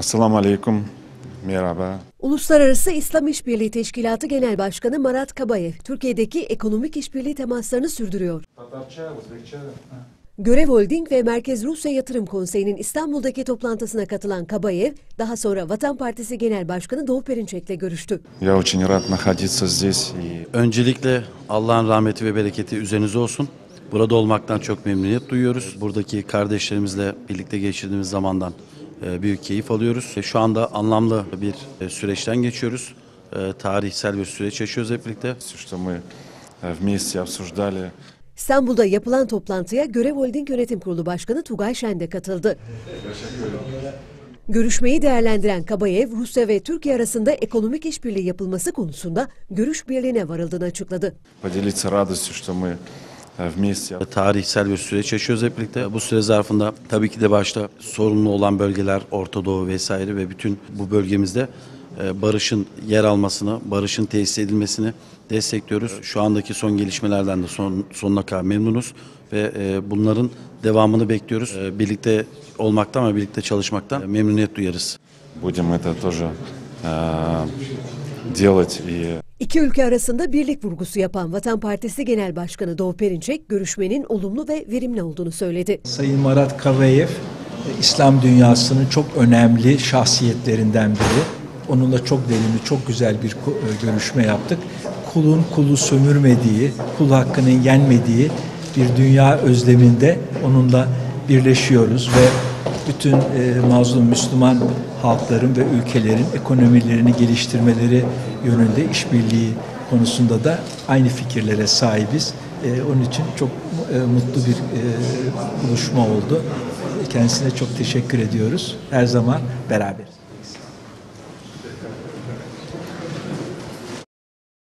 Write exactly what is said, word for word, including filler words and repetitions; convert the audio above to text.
Esselamu Aleyküm. Merhaba. Uluslararası İslam İşbirliği Teşkilatı Genel Başkanı Marat Kabayev, Türkiye'deki ekonomik işbirliği temaslarını sürdürüyor. Görev Holding ve Merkez Rusya Yatırım Konseyi'nin İstanbul'daki toplantısına katılan Kabayev, daha sonra Vatan Partisi Genel Başkanı Doğu Perinçek'le görüştü. Я очень rad находиться здесь. Öncelikle Allah'ın rahmeti ve bereketi üzerinize olsun. Burada olmaktan çok memnuniyet duyuyoruz. Buradaki kardeşlerimizle birlikte geçirdiğimiz zamandan büyük keyif alıyoruz. Şu anda anlamlı bir süreçten geçiyoruz. Tarihsel bir süreç yaşıyoruz hep birlikte. Что мы вместе обсуждали. İstanbul'da yapılan toplantıya Görev Holding Yönetim Kurulu Başkanı Tugay Şen de katıldı. Görüşmeyi değerlendiren Kabayev, Rusya ve Türkiye arasında ekonomik işbirliği yapılması konusunda görüş birliğine varıldığını açıkladı. Поделиться радостью, что мы вместе. Tarihsel bir süreç yaşıyoruz hep birlikte. Bu süre zarfında tabii ki de başta sorunlu olan bölgeler, Orta Doğu vesaire ve bütün bu bölgemizde barışın yer almasını, barışın tesis edilmesini destekliyoruz. Şu andaki son gelişmelerden de son, sonuna kadar memnunuz ve bunların devamını bekliyoruz. Birlikte olmaktan ve birlikte çalışmaktan memnuniyet duyarız. Будем это тоже делать и. İki ülke arasında birlik vurgusu yapan Vatan Partisi Genel Başkanı Doğu Perinçek, görüşmenin olumlu ve verimli olduğunu söyledi. Sayın Marat Kabayev, İslam dünyasının çok önemli şahsiyetlerinden biri. Onunla çok verimli, çok güzel bir görüşme yaptık. Kulun kulu sömürmediği, kul hakkının yenmediği bir dünya özleminde onunla birleşiyoruz ve bütün e, mazlum Müslüman halkların ve ülkelerin ekonomilerini geliştirmeleri yönünde işbirliği konusunda da aynı fikirlere sahibiz. E, onun için çok e, mutlu bir e, buluşma oldu. Kendisine çok teşekkür ediyoruz. Her zaman beraberiz.